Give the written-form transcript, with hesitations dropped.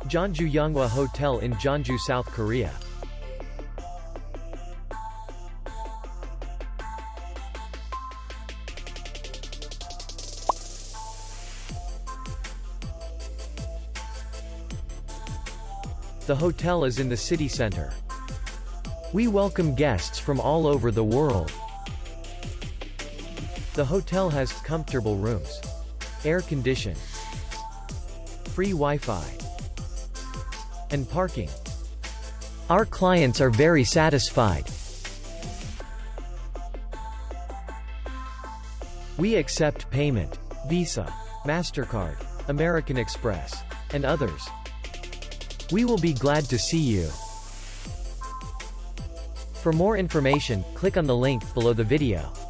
Jeonju Yeonghwa Hotel in Jeonju, South Korea. The hotel is in the city center. We welcome guests from all over the world. The hotel has comfortable rooms, air condition, free Wi-Fi, and parking. Our clients are very satisfied. We accept payment, Visa, MasterCard, American Express, and others. We will be glad to see you. For more information, click on the link below the video.